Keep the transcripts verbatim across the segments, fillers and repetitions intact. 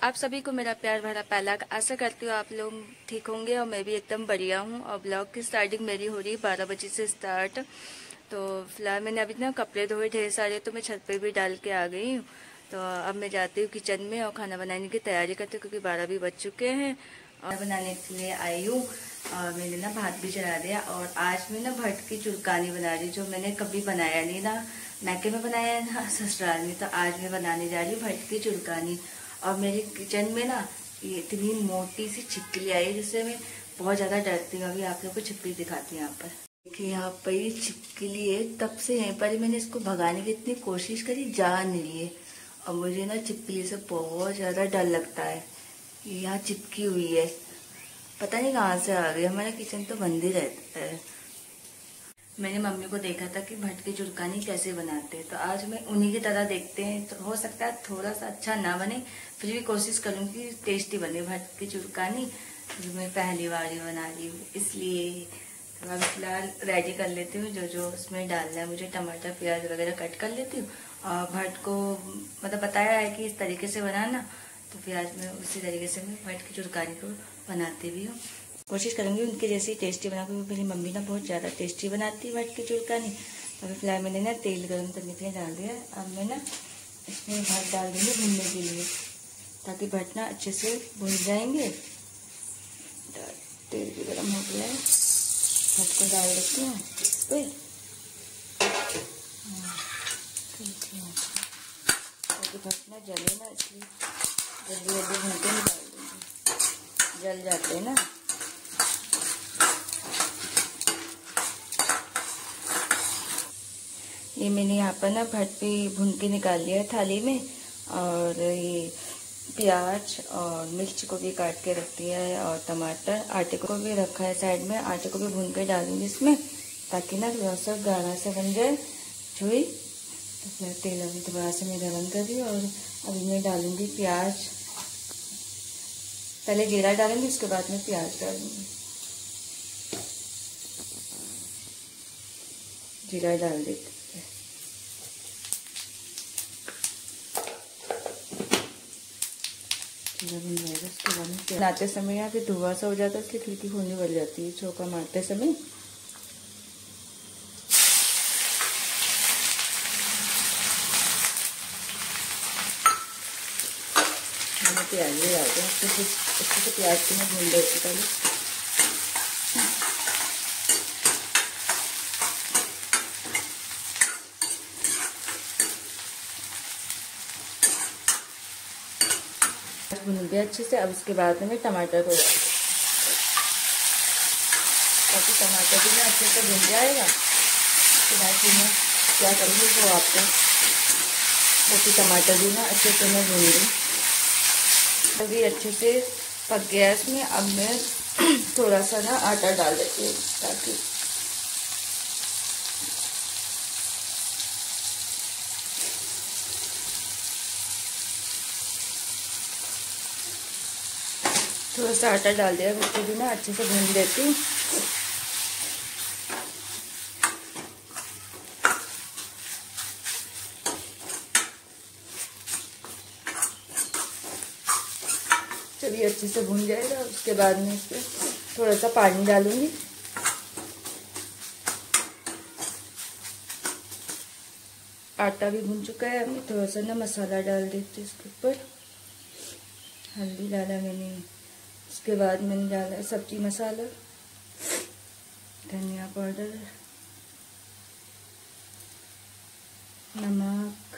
आप सभी को मेरा प्यार भरा पहला। आशा करती हूँ आप लोग ठीक होंगे और मैं भी एकदम बढ़िया हूँ। और ब्लॉग की स्टार्टिंग मेरी हो रही है बारह बजे से स्टार्ट। तो फिलहाल मैंने अभी ना कपड़े धोए ढेर सारे, तो मैं छत पे भी डाल के आ गई हूँ। तो अब मैं जाती हूँ किचन में और खाना बनाने की तैयारी करती हूँ, क्योंकि बारह भी बज चुके हैं और बनाने के लिए आई हूँ। और मैंने ना भात भी चढ़ा दिया। और आज मैं ना भट की चुरकानी बना रही, जो मैंने कभी बनाया नहीं ना, मैके में बनाया है ना ससुराल में। तो आज मैं बनाने जा रही हूँ भट की चुरकानी। और मेरे किचन में ना ये इतनी मोटी सी छिपकली आई, जिससे मैं बहुत ज़्यादा डरती हूँ। अभी आप लोग को छिपकली दिखाती हूँ यहाँ पर। देखिए यहाँ पर ये छिपकली है, तब से यहीं पर मैंने इसको भगाने की इतनी कोशिश करी, जा नहीं रही है। और मुझे ना छिपकली से बहुत ज़्यादा डर लगता है। ये यहाँ चिपकी हुई है, पता नहीं कहाँ से आ गई। हमारा किचन तो बंद ही रहता है। मैंने मम्मी को देखा था कि भट की चुरकानी कैसे बनाते हैं, तो आज मैं उन्हीं की तरह देखते हैं। तो हो सकता है थोड़ा सा अच्छा ना बने, फिर भी कोशिश करूँगी टेस्टी बने भट की चुरकानी। जो मैं पहली बार ही बना रही हूँ, इसलिए तो अब फिलहाल रेडी कर लेती हूँ जो जो उसमें डालना है मुझे। टमाटर प्याज वगैरह कट कर लेती हूँ। और भट को मतलब बताया है कि इस तरीके से बनाना, तो फिर आज मैं उसी तरीके से मैं भट की चुरकानी को बनाती भी हूँ। कोशिश करूँगी उनके जैसी टेस्टी बना, क्योंकि मेरी मम्मी ना बहुत ज़्यादा टेस्टी बनाती है भट की चुरकानी। तो अभी फिलहाल मैंने ना तेल गर्म करने के लिए डाल दिया। अब मैं ना इसमें भट डाल दूँगी भुनने के लिए, ताकि भट ना अच्छे से भुन जाएंगे। तेल भी गर्म हो गया है, भट को डाल देते हैं। ताकि भट ना जले ना, इसलिए जल्दी जल्दी भून के निकाल देंगे, जल जाते हैं ना। ये मैंने यहाँ पर ना भट भी भून के निकाल लिया है थाली में। और ये प्याज और मिर्च को भी काट के रख दिया है, और टमाटर, आटे को भी रखा है साइड में। आटे को भी भून के डालूंगी इसमें, ताकि ना थोड़ा सा गाढ़ा से बन जाए छुई। तो फिर तेल अभी दोबारा से मैं गरम कर दी। और अभी मैं डालूंगी प्याज, पहले जीरा डालूंगी, उसके बाद में प्याज डालूंगी। जीरा डाल देती हूँ। जीरा बन जाएगा, उसके बाद में बनाते समय यहाँ पे धुआं सा हो जाता है, इसलिए खिड़की खोलनी पड़ जाती है चौका मारते समय। मैंने प्याज भी डाल दिया, अच्छे से अच्छे से प्याज को मैं भून देती पहले। भून गया अच्छे से। अब उसके बाद में टमाटर को डाल, ताकि टमाटर भी ना अच्छे से भून जाएगा। तो फिर मैं क्या करूँगी वो आपको, ताकि टमाटर भी ना अच्छे से मैं भून लूँ। अभी अच्छे से पक गया इसमें। अब मैं थोड़ा सा ना आटा डाल देती हूँ, ताकि थोड़ा सा आटा डाल दिया, उसको भी ना अच्छे से भून देती हूँ। जब ये अच्छे से भून जाएगा, उसके बाद में इसमें थोड़ा सा पानी डालूंगी। आटा भी भून चुका है। मैं थोड़ा सा ना मसाला डाल देती हूँ इसके ऊपर। हल्दी डाला मैंने, उसके बाद मैंने डाला सब्जी मसाला, धनिया पाउडर, नमक,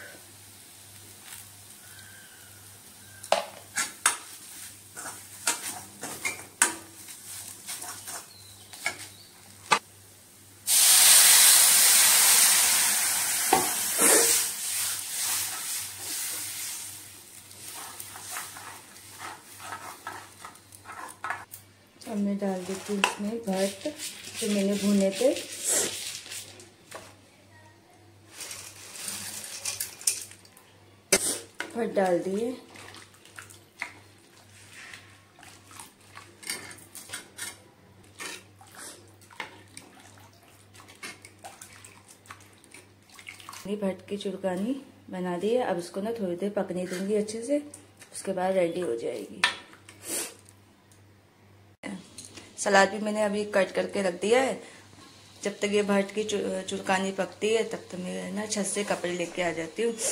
अब मैं डाल देती हूँ इसमें भट जो मैंने भुने थे। भट डाल दिए। भट की चुरकानी बना दी है। अब इसको ना थोड़ी देर पकने दूंगी अच्छे से। उसके बाद रेडी हो जाएगी। सलाद भी मैंने अभी कट करके रख दिया है। जब तक ये भट की चुरकानी पकती है तब तक मैं ना छत से कपड़े लेके आ जाती हूँ।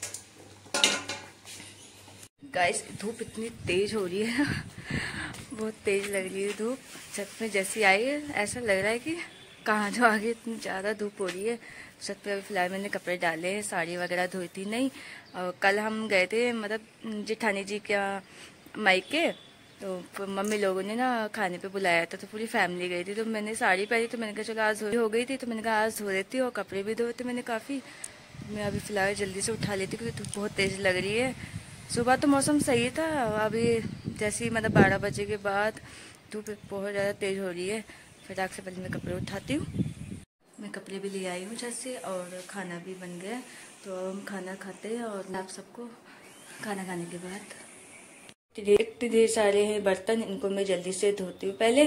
गाइस धूप इतनी तेज हो रही है बहुत तेज लग रही है धूप। छत में जैसी आई है ऐसा लग रहा है कि कहाँ जो आगे इतनी ज़्यादा धूप हो रही है। छत पे अभी फिलहाल मैंने कपड़े डाले हैं, साड़ी वगैरह धोई थी नहीं। और कल हम गए थे मतलब जेठानी जी का मायके, तो मम्मी लोगों ने ना खाने पे बुलाया था, तो पूरी फैमिली गई थी। तो मैंने साड़ी पहनी तो मैंने कहा चलो आज हो गई थी, तो मैंने कहा आज धो देती हूँ। और कपड़े भी धोए थे मैंने काफ़ी। मैं अभी फ़िलहाल जल्दी से उठा लेती क्योंकि धूप बहुत तेज़ लग रही है। सुबह तो मौसम सही था, अभी जैसे ही मतलब बारह बजे के बाद धूप बहुत ज़्यादा तेज़ हो रही है। फटाक से पहले मैं कपड़े उठाती हूँ। मैं कपड़े भी ले आई हूँ छत से और खाना भी बन गया। तो हम खाना खाते हैं और आप सबको खाना खाने के बाद इतने ढेर सारे हैं बर्तन, इनको मैं जल्दी से धोती हूँ पहले।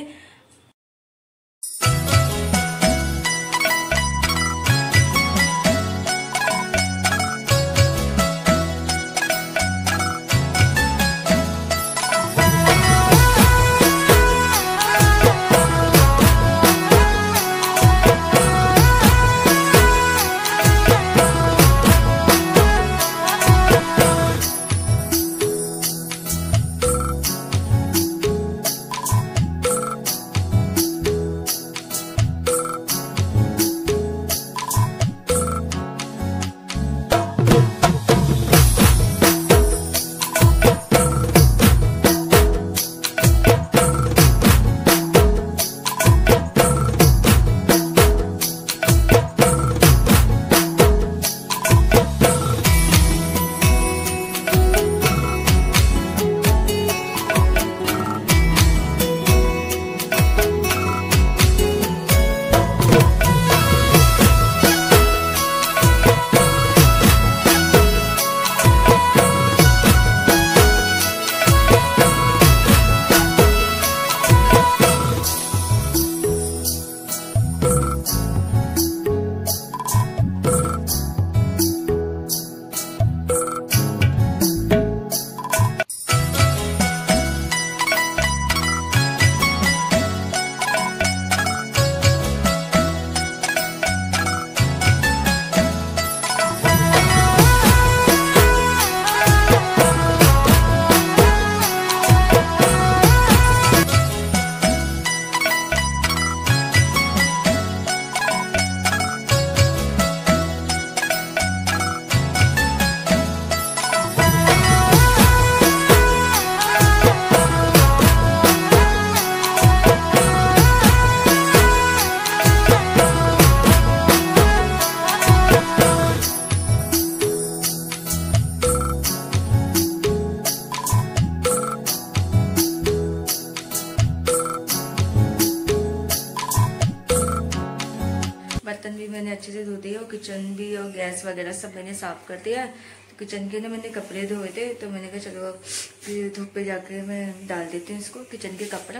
बर्तन भी मैंने अच्छे से धो दिए और किचन भी और गैस वगैरह सब मैंने साफ़ कर दिया। तो किचन के ना मैंने कपड़े धोए थे, तो मैंने कहा चलो फिर धूप पे जाके मैं डाल देती हूँ इसको किचन के कपड़ा।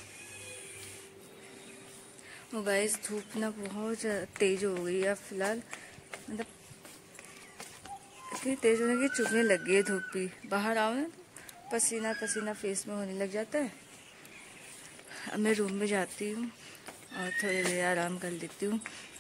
और गाइस धूप ना बहुत तेज़ हो गई है फिलहाल, मतलब इतनी तेज़ होने की चुभने लग गई है धूप भी। बाहर आओ ना पसीना पसीना फेस में होने लग जाता है। अब मैं रूम में जाती हूँ और थोड़ी देर आराम कर लेती हूँ।